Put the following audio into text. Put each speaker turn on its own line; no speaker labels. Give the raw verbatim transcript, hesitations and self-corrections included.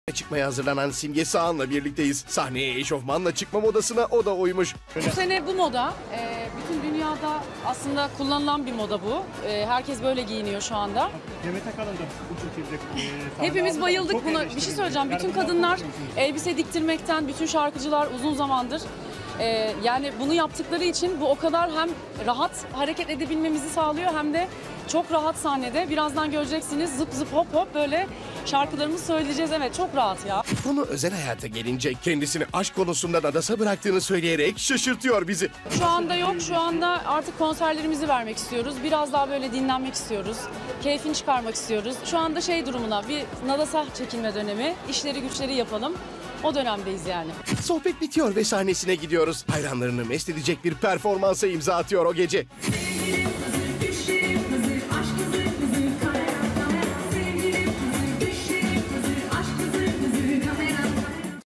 Çıkmaya hazırlanan Simge Sağan'la birlikteyiz. Sahneye eşofmanla çıkma modasına o da uymuş.
Bu sene bu moda, e, bütün dünyada aslında kullanılan bir moda bu. E, herkes böyle giyiniyor şu anda.
Demet Akalın da bu şekilde. E,
Hepimiz bayıldık
çok
buna. Bir şey
eleştirildi.
söyleyeceğim.
Yani
Bütün
bundan
kadınlar
korkuyor musunuz?
elbise diktirmekten, bütün şarkıcılar uzun zamandır. e, yani bunu yaptıkları için bu o kadar hem rahat hareket edebilmemizi sağlıyor hem de çok rahat sahnede. Birazdan göreceksiniz zıp zıp hop hop böyle şarkılarımızı söyleyeceğiz. Evet, çok rahat ya.
Konu özel hayata gelince kendisini aşk konusundan adasa bıraktığını söyleyerek şaşırtıyor bizi.
Şu anda yok. Şu anda artık konserlerimizi vermek istiyoruz. Biraz daha böyle dinlenmek istiyoruz. Keyfini çıkarmak istiyoruz. Şu anda şey durumuna bir nadasa çekilme dönemi. İşleri güçleri yapalım. O dönemdeyiz yani.
Sohbet bitiyor ve sahnesine gidiyoruz. Hayranlarını mest edecek bir performansa imza atıyor o gece.